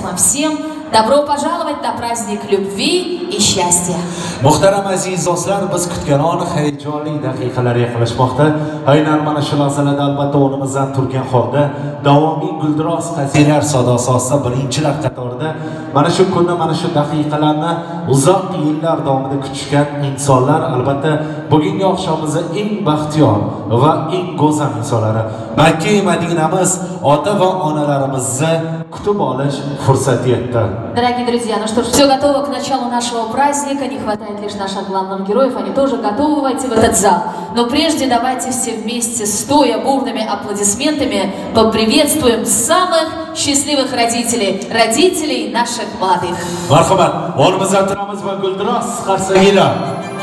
вам всем. Добро пожаловать на праздник любви и счастья. Muhtaram aziz do'stlar, biz kutgan hayajonli daqiqalar yaqinlashmoqda. Aynan mana shu lahzalarda albatta o'rnimizdan turgan holda davomiy guldiroz qasidalar sadosi ostida birinchilar qatorida mana shu kunni, mana shu daqiqalarni uzoq yillar davomida kutishgan insonlar, albatta bugungi oqshomimizni eng baxtiyor va eng go'zal insonlari. Makka Madinamiz ota va onalarimizni kutib olish fursati yetdi. Дорогие друзья, ну что ж, все готово к началу нашего праздника, не хватает лишь наших главных героев, они тоже готовы войти в этот зал. Но прежде давайте все вместе, стоя бурными аплодисментами, поприветствуем самых счастливых родителей, родителей наших молодых. Marhamat, o'rnimizda turamiz va guldiroz qarsaklar.